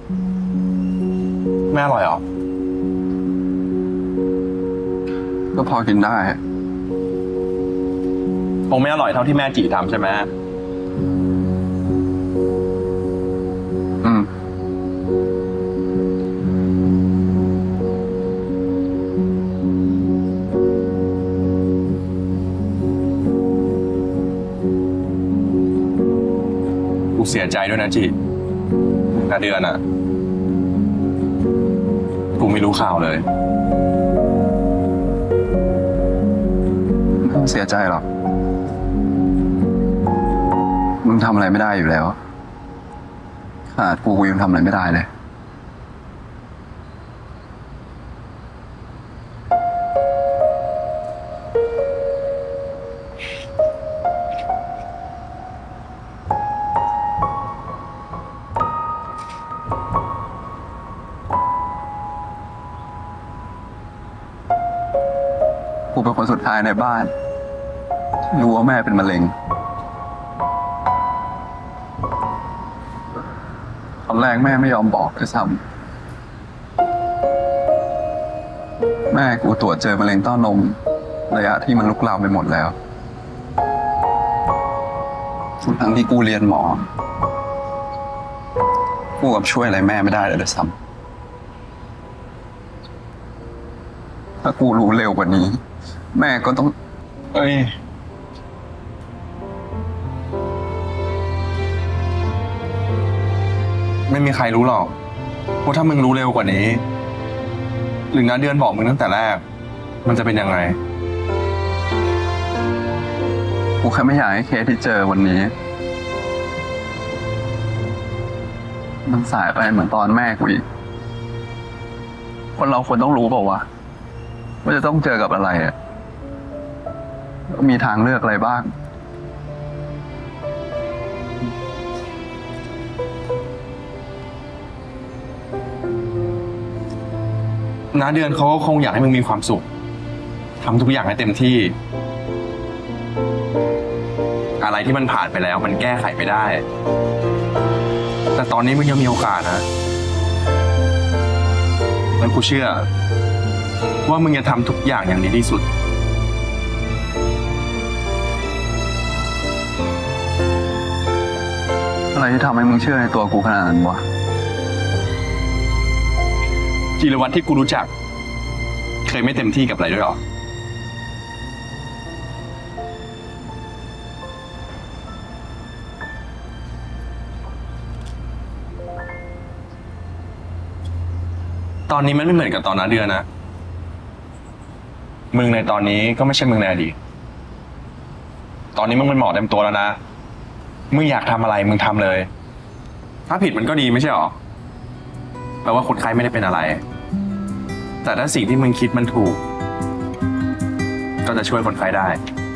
ไม่อร่อยหรอก็พอกินได้คงไม่อร่อยเท่าที่แม่จีทำใช่ไหมอืมกูเสียใจด้วยนะจีนาเดือนอ่ะกูไม่รู้ข่าวเลยไม่ต้องเสียใจหรอกมึงทำอะไรไม่ได้อยู่แล้วขาดกูยังทำอะไรไม่ได้เลยกูเป็นคนสุดท้ายในบ้านที่รู้ว่าแม่เป็นมะเร็งตอนแรกแม่ไม่ยอมบอกด้วยซ้ำแม่กูตรวจเจอมะเร็งเต้านมระยะที่มันลุกลามไปหมดแล้วทั้งที่กูเรียนหมอกูกับช่วยอะไรแม่ไม่ได้เลยด้วยซ้ำถ้ากูรู้เร็วกว่านี้แม่ก็ต้องเอ้ยไม่มีใครรู้หรอกว่าถ้ามึงรู้เร็วกว่านี้หรือนาเดือนบอกมึงตั้งแต่แรกมันจะเป็นยังไงกูแค่ไม่อยากให้เคสที่เจอวันนี้มันสายไปเหมือนตอนแม่กูอีกคนเราควรต้องรู้เปล่าวะว่าจะต้องเจอกับอะไรอ่ะมีทางเลือกอะไรบ้างน้าเดือนเขาก็คงอยากให้มึงมีความสุขทำทุกอย่างให้เต็มที่อะไรที่มันผ่านไปแล้วมันแก้ไขไม่ได้แต่ตอนนี้มึงยังมีโอกาสนะแล้วกูเชื่อว่ามึงจะทำทุกอย่างอย่างดีที่สุดอะไรที่ทำให้มึงเชื่อในตัวกูขนาดนั้นวะจิรวัตรที่กูรู้จักเคยไม่เต็มที่กับอะไรด้วยหรอตอนนี้มันไม่เหมือนกับตอนนั้นเดือนนะมึงในตอนนี้ก็ไม่ใช่มึงในอดีตตอนนี้มึงเป็นหมอเต็มตัวแล้วนะมึงอยากทำอะไรมึงทำเลยถ้าผิดมันก็ดีไม่ใช่หรอแปลว่าคนไข้ไม่ได้เป็นอะไรแต่ถ้าสิ่งที่มึงคิดมันถูกก็จะช่วยคนไข้ได้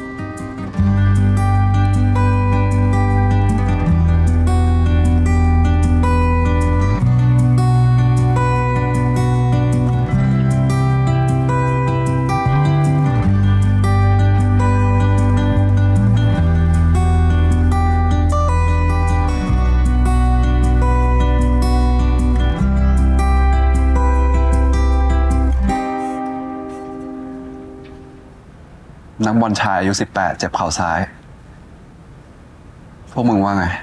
นักบอลชายอายุ18เจ็บเข่าซ้ายพวกมึงว่าไง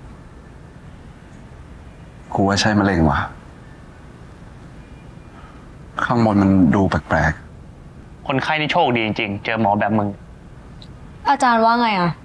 กูว่าใช่มะเร็งว่ะข้างบนมันดูแปลกคนไข้นี่โชคดีจริงๆเจอหมอแบบมึงอาจารย์ว่าไงอ่ะ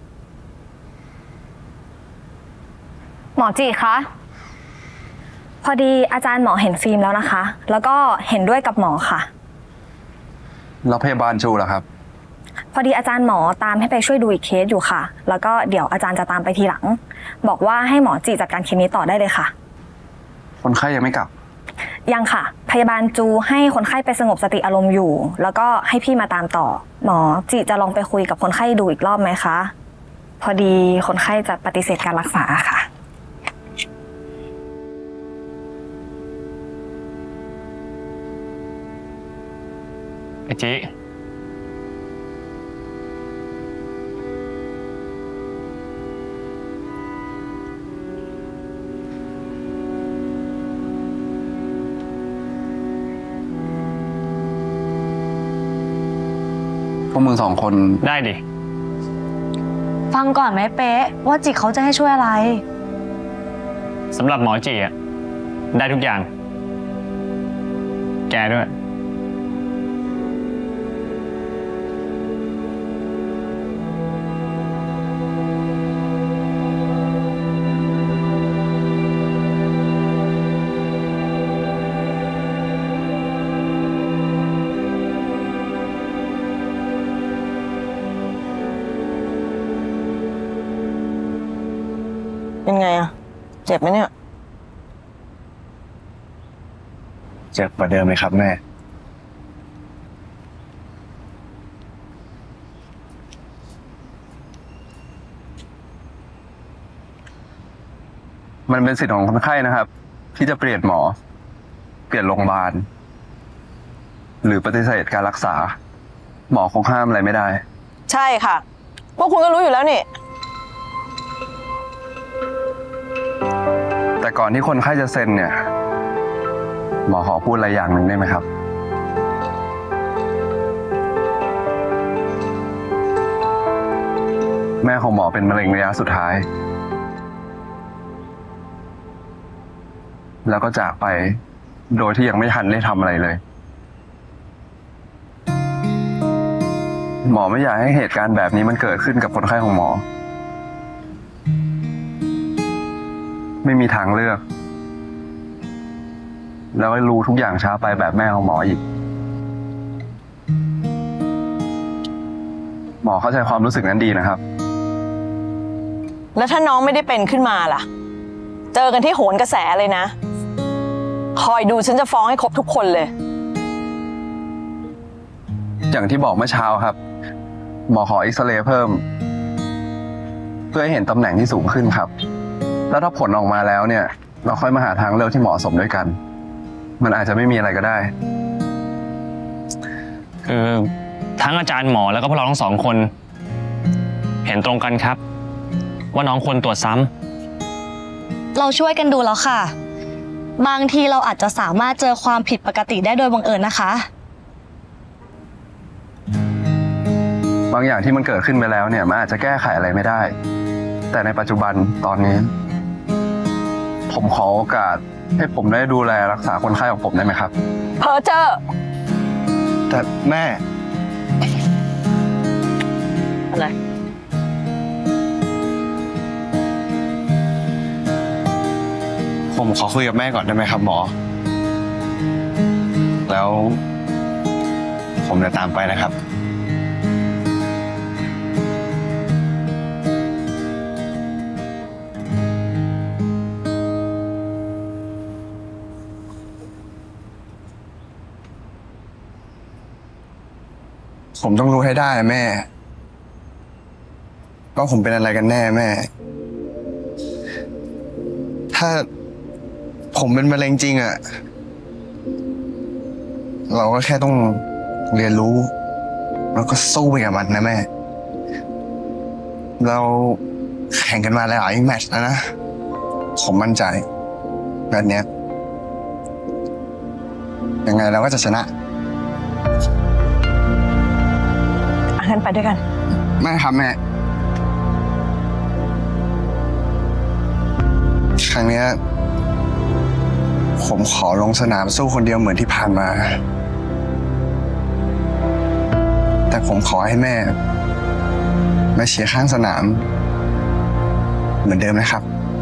หมอจีคะพอดีอาจารย์หมอเห็นฟิล์มแล้วนะคะแล้วก็เห็นด้วยกับหมอค่ะๆแล้วพยาบาลชูล่ะครับพอดีอาจารย์หมอตามให้ไปช่วยดูอีกเคสอยู่ค่ะแล้วก็เดี๋ยวอาจารย์จะตามไปทีหลังบอกว่าให้หมอจีจัดการเคสนี้ต่อได้เลยค่ะคนไข้ยังไม่กลับยังค่ะพยาบาลจูให้คนไข้ไปสงบสติอารมณ์อยู่แล้วก็ให้พี่มาตามต่อหมอจีจะลองไปคุยกับคนไข้ดูอีกรอบไหมคะพอดีคนไข้จะปฏิเสธการรักษาค่ะไอ้จีวกมึง2 คนได้ดิฟังก่อนไหมเป๊ะว่าจิเขาจะให้ช่วยอะไรสำหรับหมอจีอ่ะ ได้ทุกอย่าง แกด้วยเป็นไงอะเจ็บไหมเนี่ยเจ็บกว่าเดิมเลยครับแม่มันเป็นสิทธิ์ของคนไข้นะครับ ที่จะเปลี่ยนหมอ เปลี่ยนโรงพยาบาล หรือปฏิเสธการรักษา หมอคงห้ามอะไรไม่ได้ใช่ค่ะ พวกคุณก็รู้อยู่แล้วนี่แต่ก่อนที่คนไข้จะเซ็นเนี่ย หมอขอพูดอะไรอย่างหนึ่งได้ไหมครับ แม่ของหมอเป็นมะเร็งระยะสุดท้าย แล้วก็จากไปโดยที่ยังไม่ทันได้ทำอะไรเลย หมอไม่อยากให้เหตุการณ์แบบนี้มันเกิดขึ้นกับคนไข้ของหมอ ไม่มีทางเลือก แล้วก็รู้ทุกอย่างช้าไปแบบแม่ของหมออีก หมอเข้าใจความรู้สึกนั้นดีนะครับแล้วถ้าน้องไม่ได้เป็นขึ้นมาล่ะ เจอกันที่โหนกระแสเลยนะ คอยดูฉันจะฟ้องให้ครบทุกคนเลยอย่างที่บอกเมื่อเช้าครับ หมอขอเอ็กซเรย์เพิ่ม เพื่อให้เห็นตำแหน่งที่สูงขึ้นครับ แล้วถ้าผลออกมาแล้วเนี่ย เราค่อยมาหาทางเลือกที่เหมาะสมด้วยกัน มันอาจจะไม่มีอะไรก็ได้คือทั้งอาจารย์หมอแล้วก็พวกเราทั้ง2 คน เห็นตรงกันครับ ว่าน้องควรตรวจซ้ำเราช่วยกันดูแล้วค่ะ บางทีเราอาจจะสามารถเจอความผิดปกติได้โดยบังเอิญนะคะบางอย่างที่มันเกิดขึ้นไปแล้วเนี่ยมันอาจจะแก้ไขอะไรไม่ได้ แต่ในปัจจุบันตอนนี้ ผมขอโอกาสให้ผมได้ดูแลรักษาคนไข้ของผมได้ไหมครับเพอเจอแต่แม่อะไรผมขอคุยกับแม่ก่อนได้ไหมครับหมอ แล้วผมจะตามไปนะครับ ผมต้องรู้ให้ได้แม่ว่าผมเป็นอะไรกันแน่แม่ ถ้าผมเป็นมะเร็งจริงอะเราก็แค่ต้องเรียนรู้ แล้วก็สู้ไปกับมันนะแม่ เราแข่งกันมาหลายแมตช์แล้วนะ ผมมั่นใจแบบเนี้ยยังไงเราก็จะชนะงั้นไปด้วยกันไม่ครับแม่ ครั้งเนี้ยผมขอลงสนามสู้คนเดียวเหมือนที่ผ่านมา แต่ผมขอให้แม่มาเชียร์ข้างสนาม เหมือนเดิมนะครับ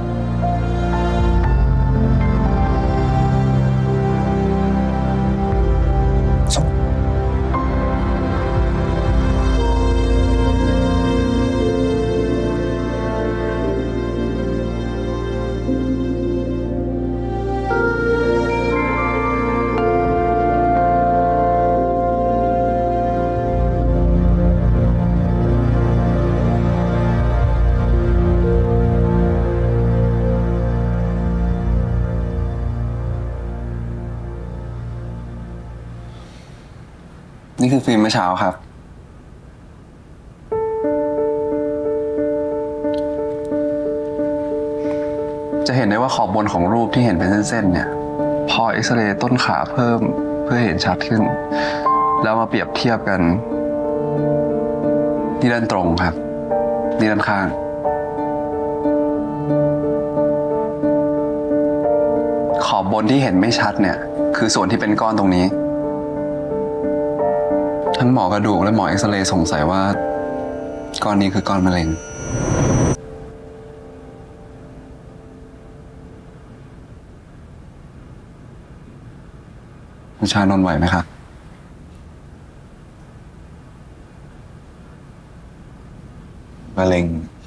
นี่คือฟิล์มเมื่อเช้าครับ จะเห็นได้ว่าขอบบนของรูปที่เห็นเป็นเส้นๆเนี่ย พอเอ็กซเรย์ต้นขาเพิ่มเพื่อเห็นชัดขึ้น แล้วมาเปรียบเทียบกันนี่ด้านตรงครับนี่ด้านข้างขอบบนที่เห็นไม่ชัดเนี่ยคือส่วนที่เป็นก้อนตรงนี้ทั้งหมอกระดูกและหมอเอ็กซเรย์สงสัยว่าก้อนนี้คือก้อนมะเร็งคุณชานนท์ไหวไหมครับมะเร็ง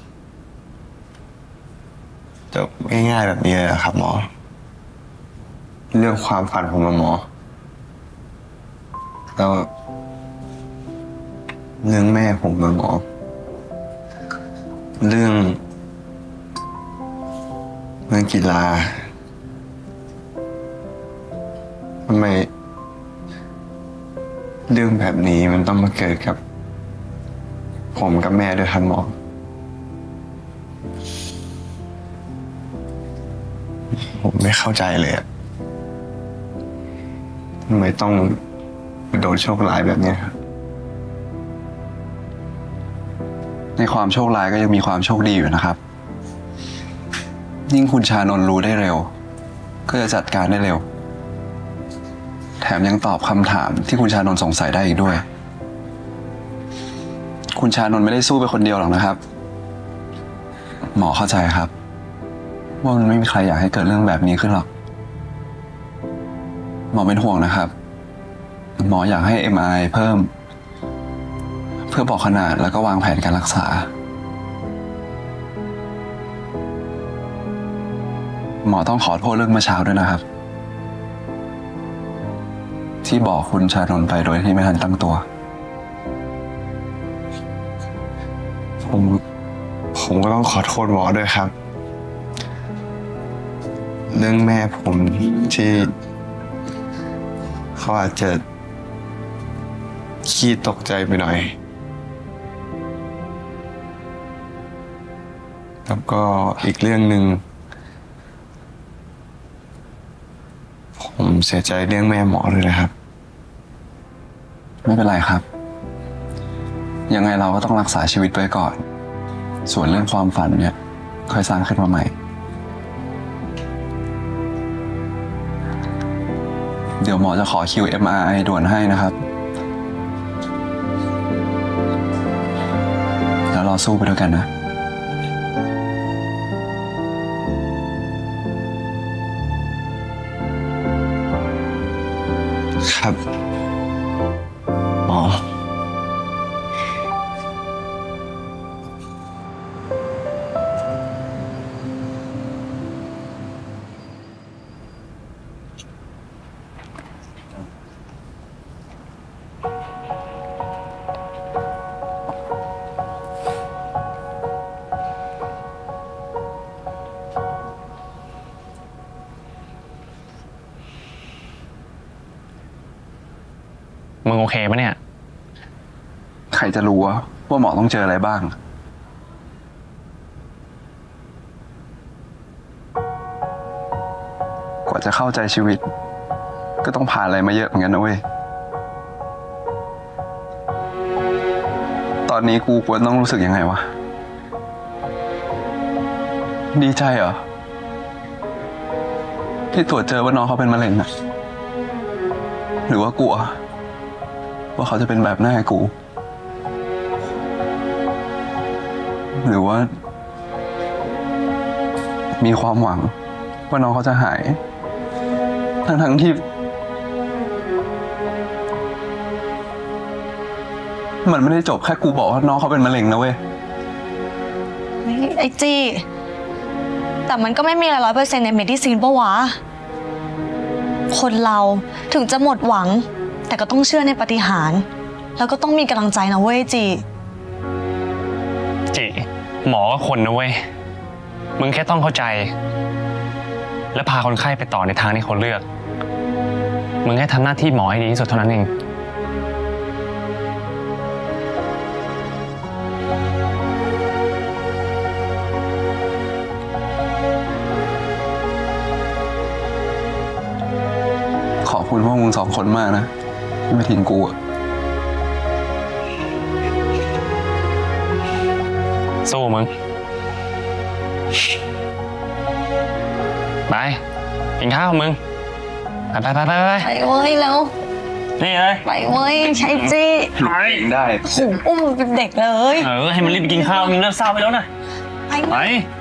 จบง่ายๆแบบนี้เลยเหรอครับหมอ เรื่องความฝันผมกับหมอแล้วเรื่องแม่ผมกับหมอเรื่องกีฬาทำไมเรื่องแบบนี้มันต้องมาเกิดกับผมกับแม่ด้วยครับหมอผมไม่เข้าใจเลยอะทำไมต้องโดนโชคร้ายแบบนี้ครับในความโชคร้ายก็ยังมีความโชคดีอยู่นะครับยิ่งคุณชานนท์รู้ได้เร็วก็จะจัดการได้เร็วแถมยังตอบคำถามที่คุณชานนท์สงสัยได้อีกด้วยคุณชานนท์ไม่ได้สู้ไปคนเดียวหรอกนะครับหมอเข้าใจครับว่ามันไม่มีใครอยากให้เกิดเรื่องแบบนี้ขึ้นหรอกหมอเป็นห่วงนะครับหมออยากให้ MRI เพิ่มเพื่อบอกขนาดแล้วก็วางแผนการรักษาหมอต้องขอโทษเรื่องเมื่อเช้าด้วยนะครับที่บอกคุณชานนท์ไปโดยที่ไม่ทันตั้งตัวผมก็ต้องขอโทษหมอด้วยครับเรื่องแม่ผมที่เขาอาจจะขี้ตกใจไปหน่อยแล้วก็อีกเรื่องหนึ่งผมเสียใจเรื่องแม่หมอเลยนะครับไม่เป็นไรครับยังไงเราก็ต้องรักษาชีวิตไว้ก่อนส่วนเรื่องความฝันเนี่ยค่อยสร้างขึ้นมาใหม่เดี๋ยวหมอจะขอคิว MRI ด่วนให้นะครับแล้วเราสู้ไปด้วยกันนะครับหมอมึงโอเคปะเนี่ยใครจะรู้ว่าหมอต้องเจออะไรบ้างกว่าจะเข้าใจชีวิตก็ต้องผ่านอะไรมาเยอะเหมือนกันนะเว้ยตอนนี้กูควรต้องรู้สึกยังไงวะดีใจเหรอที่ตรวจเจอว่าน้องเขาเป็นมะเร็งอะหรือว่ากลัวว่าเขาจะเป็นแบบหน้ากูหรือว่ามีความหวังว่าน้องเขาจะหายทั้งที่มันไม่ได้จบแค่กูบอกว่าน้องเขาเป็นมะเร็งนะเว้ยไอจีแต่มันก็ไม่มีอะไร100%ในเมดิซินปะวะคนเราถึงจะหมดหวังแต่ก็ต้องเชื่อในปาฏิหาริย์แล้วก็ต้องมีกำลังใจนะเว้ยจีหมอก็คนนะเว้ยมึงแค่ต้องเข้าใจและพาคนไข้ไปต่อในทางที่เขาเลือกมึงแค่ทำหน้าที่หมอให้ดีที่สุดเท่านั้นเองขอบคุณพวกมึง2 คนมากนะที่ไม่ทิ้งกูสู้มึง ไป กินข้าวมึง ไปไปเว้ยแล้วนี่เลยไปเว้ยไอ้จีไปได้อุ้มเป็นเด็กเลยให้มันรีบไปกินข้าวมึงเลิกเศร้าไปแล้วนะ ไป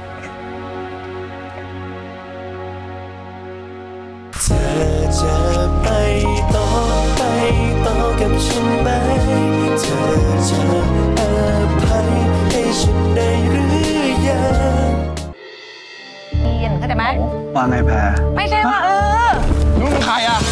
เธอจะไปต่อกับฉันไหมเธอจะอภัยให้ฉันได้หรือยังเข้าใจไหมว่าไงแพรไม่ใช่ว่ามึงใครอ่ะ